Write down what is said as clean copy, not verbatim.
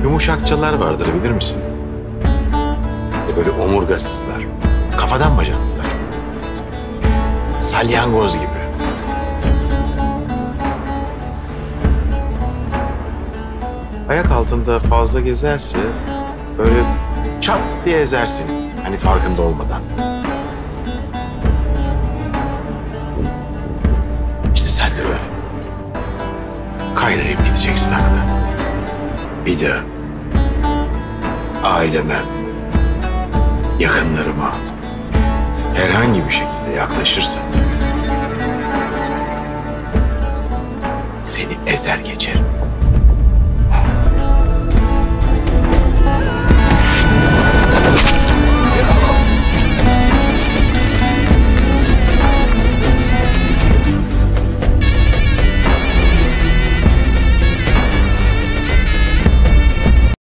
Yumuşakçalar vardır, bilir misin? Böyle omurgasızlar. Kafadan bacaklılar. Salyangoz gibi. Ayak altında fazla gezerse böyle çat diye ezersin. Hani farkında olmadan. İşte sen de böyle. Kaynayıp gideceksin arada. Bir de aileme, yakınlarıma herhangi bir şekilde yaklaşırsan seni ezer geçerim.